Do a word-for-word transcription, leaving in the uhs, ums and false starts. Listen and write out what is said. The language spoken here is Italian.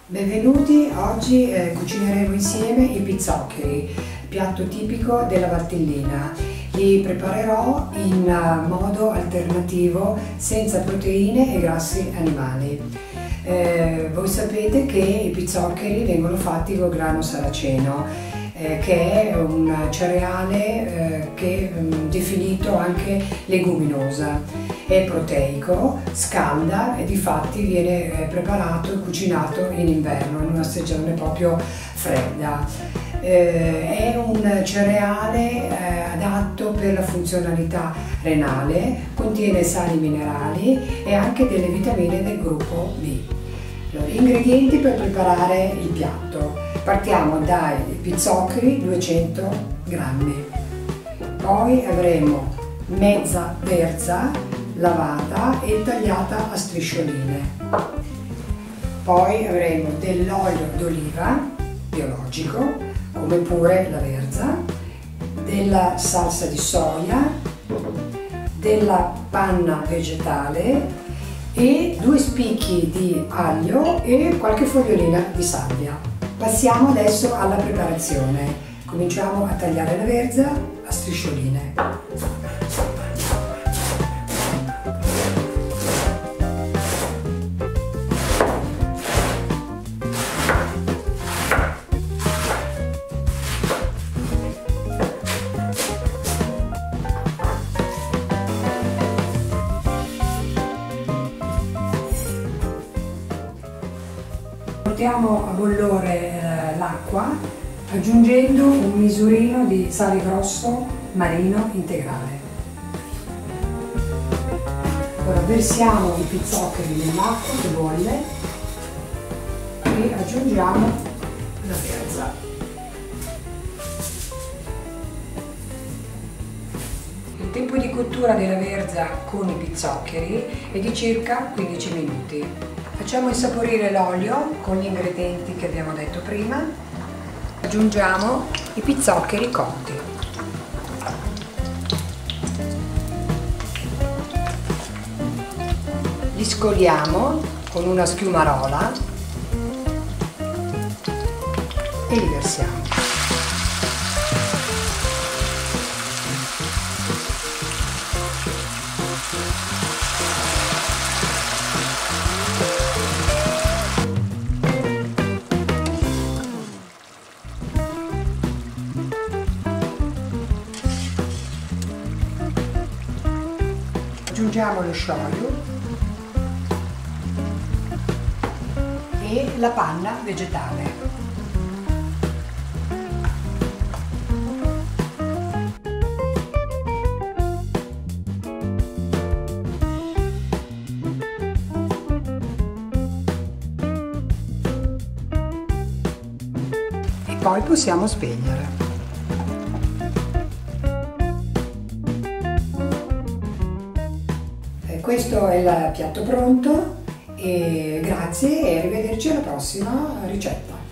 Benvenuti, oggi eh, cucineremo insieme i pizzoccheri, piatto tipico della Valtellina. Li preparerò in uh, modo alternativo, senza proteine e grassi animali. Eh, voi sapete che i pizzoccheri vengono fatti col grano saraceno, eh, che è un cereale eh, che è um, definito anche leguminosa. È proteico, scalda e difatti viene eh, preparato e cucinato in inverno, in una stagione proprio fredda. Eh, è un cereale eh, adatto per la funzionalità renale, contiene sali minerali e anche delle vitamine del gruppo B. Allora, ingredienti per preparare il piatto. Partiamo dai pizzoccheri, duecento grammi, poi avremo mezza verza lavata e tagliata a striscioline, poi avremo dell'olio d'oliva biologico come pure la verza, della salsa di soia, della panna vegetale e due spicchi di aglio e qualche fogliolina di salvia. Passiamo adesso alla preparazione. Cominciamo a tagliare la verza a striscioline. Portiamo a bollore eh, l'acqua aggiungendo un misurino di sale grosso marino integrale. Ora versiamo i pizzoccheri nell'acqua che bolle e aggiungiamo la verza. Il tempo di cottura della verza con i pizzoccheri è di circa quindici minuti. Facciamo insaporire l'olio con gli ingredienti che abbiamo detto prima. Aggiungiamo i pizzoccheri cotti. Li scoliamo con una schiumarola e li versiamo. Aggiungiamo lo sciolio e la panna vegetale. E poi possiamo spegnere. Questo è il piatto pronto e grazie e arrivederci alla prossima ricetta.